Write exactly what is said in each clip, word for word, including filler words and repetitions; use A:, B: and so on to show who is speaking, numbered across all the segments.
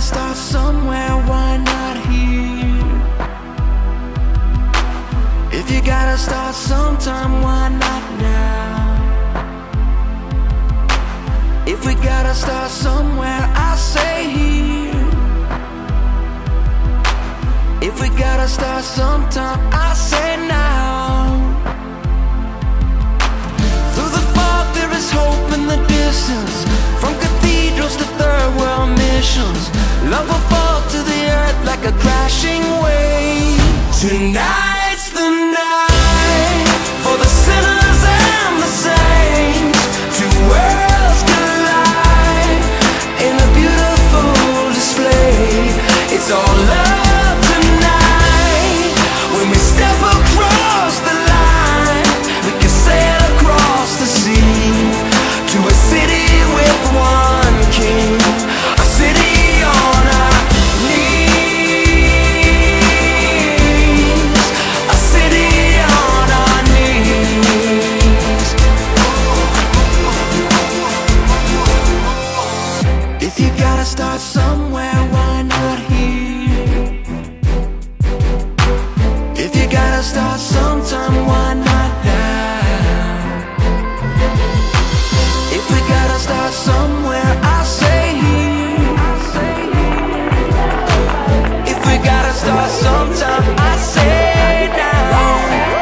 A: gotta start somewhere, why not here? If you gotta start sometime, why not now? If we gotta start somewhere, I say here. If we gotta start sometime, I say now. Through the fog there is hope in the distance. From cathedrals to third world missions, love will fall to the earth like a crashing wave. Tonight's the night for the sinners and the saints. Two worlds collide in a beautiful display. It's all love tonight. When we step across the line, we can sail across the sea to a city with one king, a city on our knees, a city on our knees. If you gotta start somewhere, why not here? If you gotta start sometime, why not now? If we gotta start somewhere, I say here. If we gotta start sometime, I say now.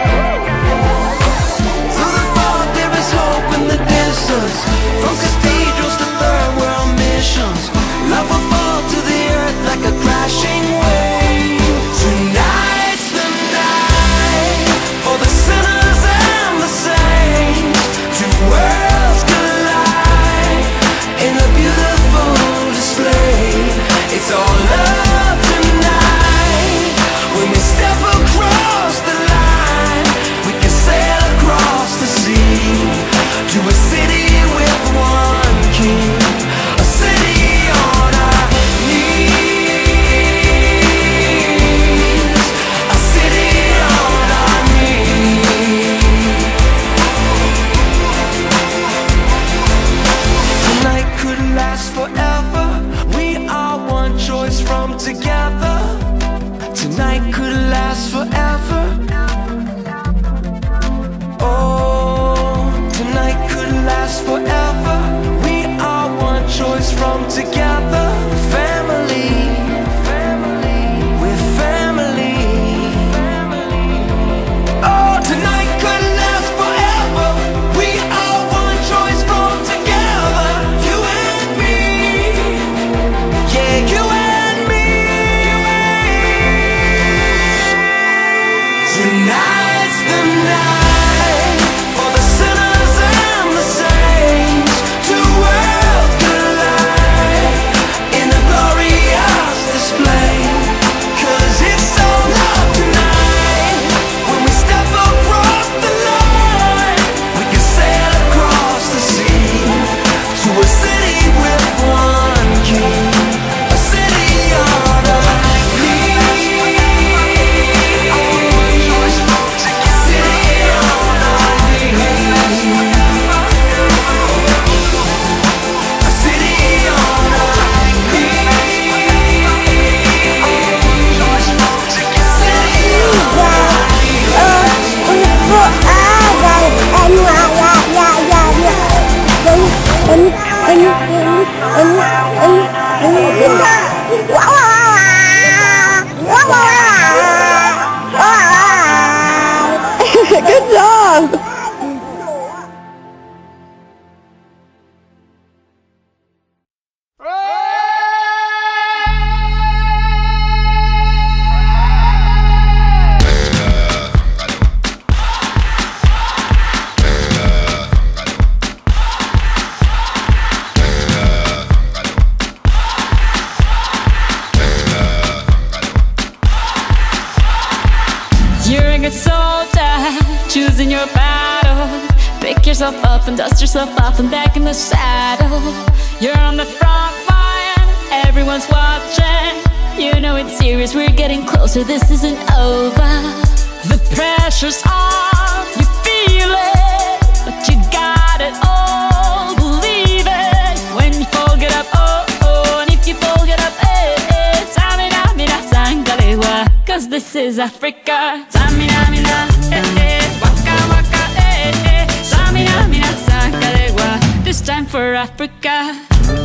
A: Through the fog there is hope in the distance. From cathedrals to third world missions, love will fall to the earth like a crashing wave. Tonight's the night for the sinners and the saints. Two worlds collide in a beautiful display. It's all love tonight. When we step across the line, we can sail across the sea to a city with one king, a city on our knees, a city on our knees. Tonight could last forever. We are one choice from together. Tonight could last forever. Oh, tonight could last forever. We are one choice from together. Family, we're family. Oh, tonight could last forever. We are one choice from together. You and me, yeah, you and me. Tonight's the night for the sinners and the saints. Two worlds collide in a glorious display. 'Cause it's all love tonight. When we step across the line, we can sail across the sea to a city with one king, a city on our knees, a city on our knees, a city on our
B: Good job!
C: You're a good soldier, choosing your battle. Pick yourself up and dust yourself off and back in the saddle. You're on the front line, everyone's watching. You know it's serious, we're getting closer, this isn't over. The pressure's on, you feel it, but you got it all, believe it. When you fall, get up, oh, oh, and if you fall, get up, eh. this is Africa. Samina mina, eh eh, waka waka, eh eh. Samina mina, sakalegua. This time for Africa.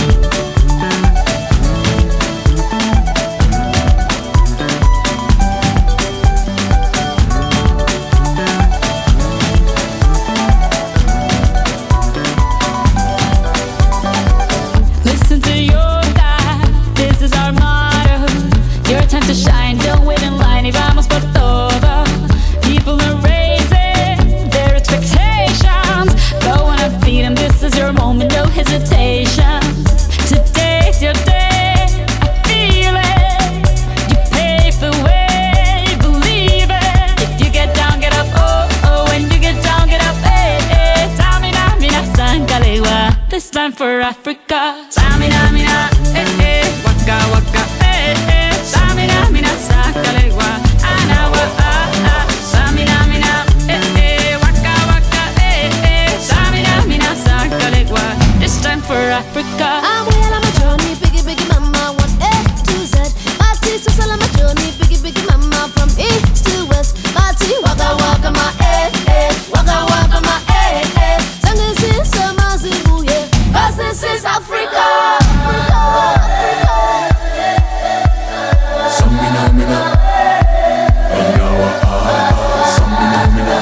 C: Listen to your God, this is our motto. Your time to shine, don't wait in line, y vamos por todo. People are raising their expectations. Go on and feed them, this is your moment, no hesitation. Today's your day, I feel it. You pave the way, believe it. If you get down, get up, oh, oh. When you get down, get up, eh, eh. Samina, mina, sangalewa. This time for Africa. Samina, mina, eh, eh. Waka, waka, eh, eh. Samina, mina, sangalewa. Anawa, ah, ah. Samina, mina, eh, eh. Waka, waka, eh, eh. Samina, mina, sangalewa. This time for Africa.
D: I'm well on my journey, biggie, biggie, mama, one A to Z. My teeth so sell on my journey, biggie, biggie, mama, from east to west. My teeth, waka, waka, my eh, eh. Waka, waka, my eh, eh. Sing this is a Mazibu, yeah. 'Cause this is Africa.
A: Samina mina, Anyawa ah ah. Samina mina,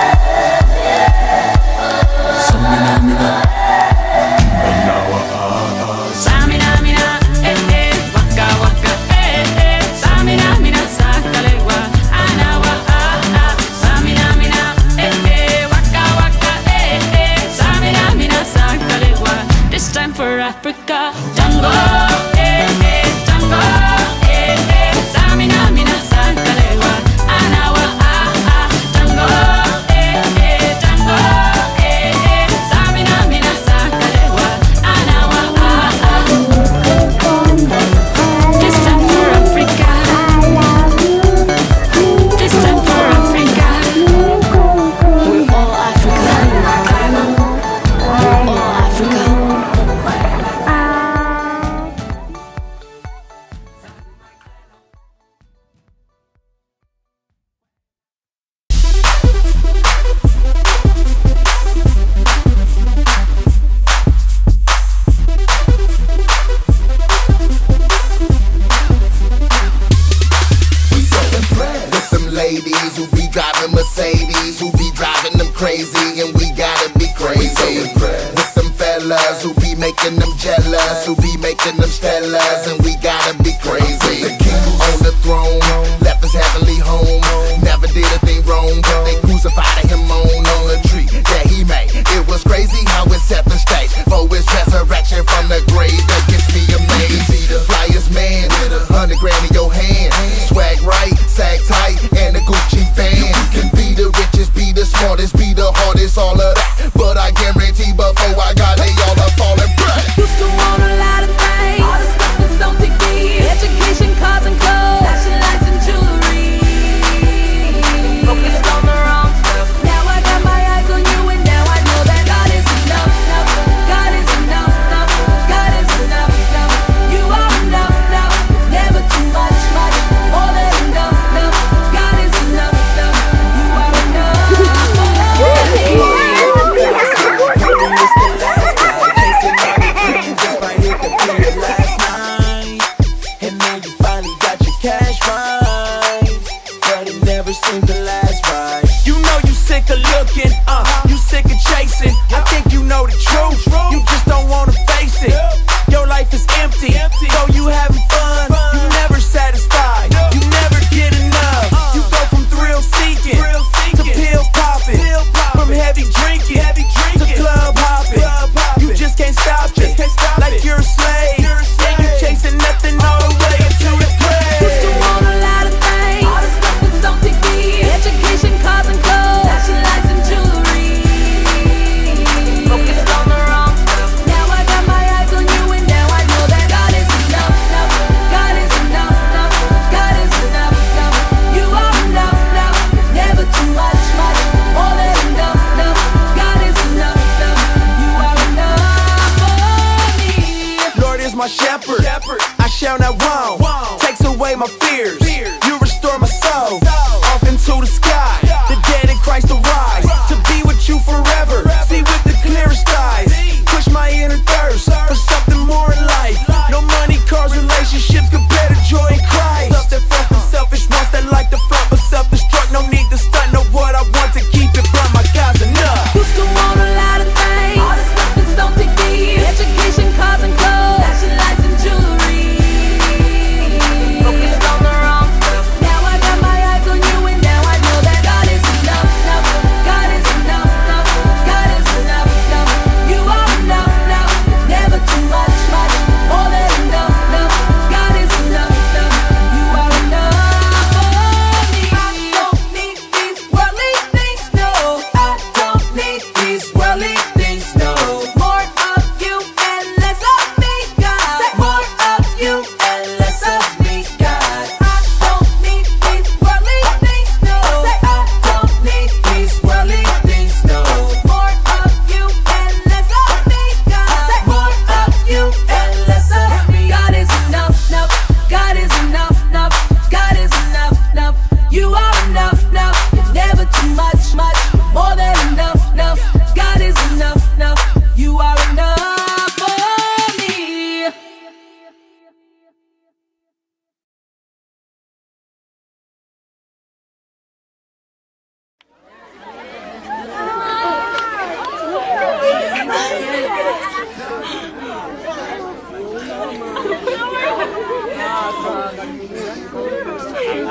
A: Samina mina, Anyawa ah ah.
C: Samina, mina, eh, eh. Waka, waka, eh, eh. Samina, mina, sakalegua. Anawa, ah, ah. Samina, mina, eh, eh. Waka, waka, eh, eh. Samina, mina, sakalegua. This time for Africa. Jungle, eh, eh. Jungle, eh, eh. Samina, mina, sakalegua. Anawa, ah, ah. Jungle, eh, eh. Jungle, eh, eh. Samina, mina, sakalegua. Anawa, ah, ah. This time for Africa. This time for Africa. We're all Africa. We're all Africa.
E: With them ladies who be driving Mercedes, who be driving them crazy, and we gotta be crazy. With them fellas who be making them jealous, who be making them stellas, and we gotta be crazy. The king on the throne, left his heavenly home, never did a thing wrong, but they crucified him on, on a tree that he made. It was crazy how it set the stage for his resurrection from the grave. That gets me amazed. See the flyest man, hundred grand in your hand, swag right, sag tight, and a Gucci fan. You can be the richest, be the smartest, be the hardest, all of that, but I guarantee before I got they all are falling back.
D: Used to want a lot of things. All the stuff that's so picky. Education, cars and clothes, fashion lights and jewelry. Focused on the wrong stuff. Now I got my eyes on you, and now I know that God is enough. enough. God is enough. enough. God is enough. enough. You are enough. enough. Never too much. much. More than enough. enough. God is enough. enough. You are enough.
F: Just might hit the period last night, and now you finally got your cash right, but it never seems to last right. You know you sick of looking, uh, you sick of chasing. I think you know the truth, you just don't wanna face it. Your life is empty, though you having fun, you never satisfied, you never get enough. You go from thrill seeking to pill popping, from heavy drinking to club hopping. You just can't stop it, like you're a slave. Yeah, you chasing nothing all the way to the grave.
D: Used to want a lot of things. All the stuff that's so picky. Education, cars and clothes, fashion lights and jewelry. Focused on the wrong stuff. Now I got my eyes on you, and now I know that God is enough. enough. God is enough. enough. God is enough. enough. You are enough. enough. Never too much. much. More than enough. enough. God is enough. enough. You are enough for me.
F: Lord is my shepherd, I shall not want. Takes away my fears, you restore my soul.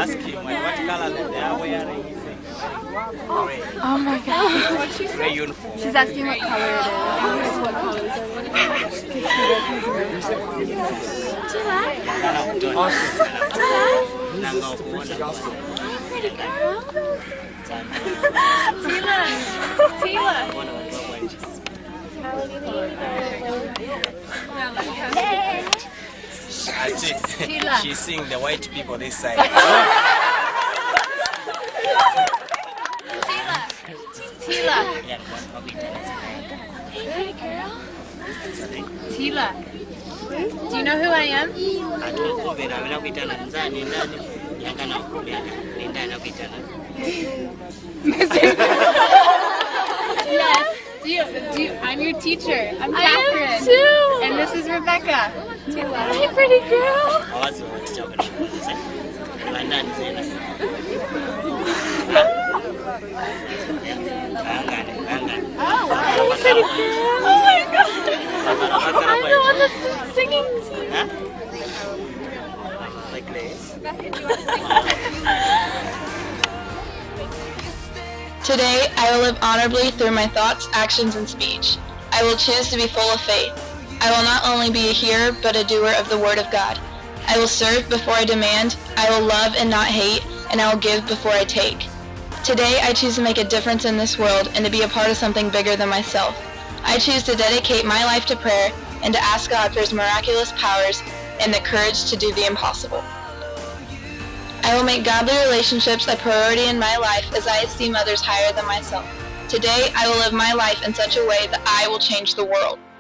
G: Ask him what color they are wearing. He's saying gray.
B: Oh my god.
G: Gray uniform.
B: She's asking what color it is. What color is it?
C: Pretty girl. Tila. Tila.
G: I think she's seeing the white people this side.
C: Tila. Hey, pretty girl. Tila. Do you know who I am? Yes. Do you, do you, I'm your teacher. I'm Catherine.
B: I am too.
C: And this is Rebecca. Tila.
B: Hey, pretty girl.
C: Oh, pretty girl.
B: Oh my god. I'm the one that's been singing to you.
G: Like this.
H: Today, I will live honorably through my thoughts, actions, and speech. I will choose to be full of faith. I will not only be a hearer, but a doer of the Word of God. I will serve before I demand. I will love and not hate, and I will give before I take. Today, I choose to make a difference in this world and to be a part of something bigger than myself. I choose to dedicate my life to prayer and to ask God for His miraculous powers and the courage to do the impossible. I will make godly relationships a priority in my life as I esteem others higher than myself. Today, I will live my life in such a way that I will change the world.